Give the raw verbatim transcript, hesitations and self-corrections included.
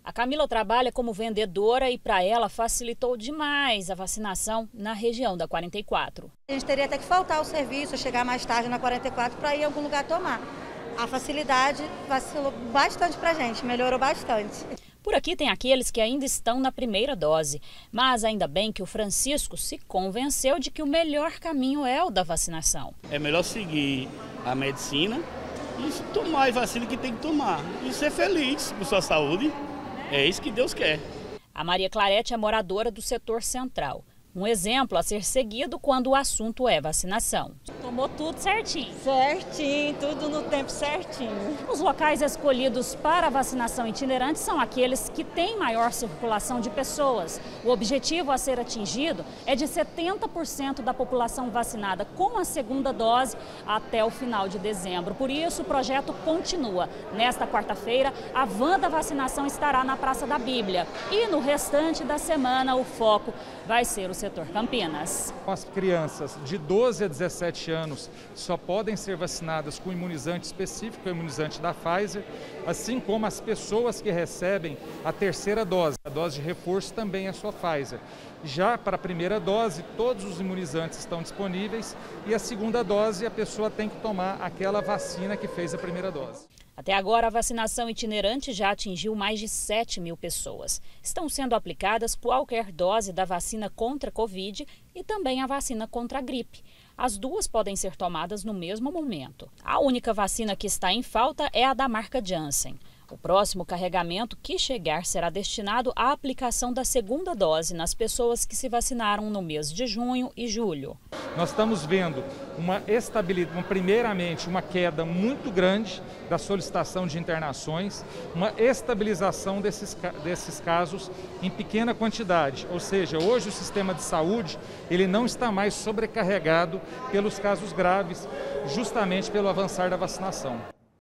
A Camila trabalha como vendedora e para ela facilitou demais a vacinação na região da quarenta e quatro. A gente teria até que faltar ao serviço, chegar mais tarde na quarenta e quatro para ir em algum lugar tomar. A facilidade vacilou bastante para a gente, melhorou bastante. Por aqui tem aqueles que ainda estão na primeira dose, mas ainda bem que o Francisco se convenceu de que o melhor caminho é o da vacinação. É melhor seguir a medicina e tomar a vacina que tem que tomar e ser feliz com sua saúde. É isso que Deus quer. A Maria Clarete é moradora do setor central. Um exemplo a ser seguido quando o assunto é vacinação. Tomou tudo certinho? Certinho, tudo no tempo certinho. Os locais escolhidos para a vacinação itinerante são aqueles que têm maior circulação de pessoas. O objetivo a ser atingido é de setenta por cento da população vacinada com a segunda dose até o final de dezembro. Por isso, o projeto continua. Nesta quarta-feira, a van da vacinação estará na Praça da Bíblia. E no restante da semana, o foco vai ser o setor Campinas. As crianças de doze a dezessete anos só podem ser vacinadas com imunizante específico, o imunizante da Pfizer, assim como as pessoas que recebem a terceira dose. A dose de reforço também é só Pfizer. Já para a primeira dose, todos os imunizantes estão disponíveis e a segunda dose a pessoa tem que tomar aquela vacina que fez a primeira dose. Até agora, a vacinação itinerante já atingiu mais de sete mil pessoas. Estão sendo aplicadas qualquer dose da vacina contra a Covid e também a vacina contra a gripe. As duas podem ser tomadas no mesmo momento. A única vacina que está em falta é a da marca Janssen. O próximo carregamento que chegar será destinado à aplicação da segunda dose nas pessoas que se vacinaram no mês de junho e julho. Nós estamos vendo uma estabilidade, primeiramente uma queda muito grande da solicitação de internações, uma estabilização desses, desses casos em pequena quantidade. Ou seja, hoje o sistema de saúde ele não está mais sobrecarregado pelos casos graves, justamente pelo avançar da vacinação.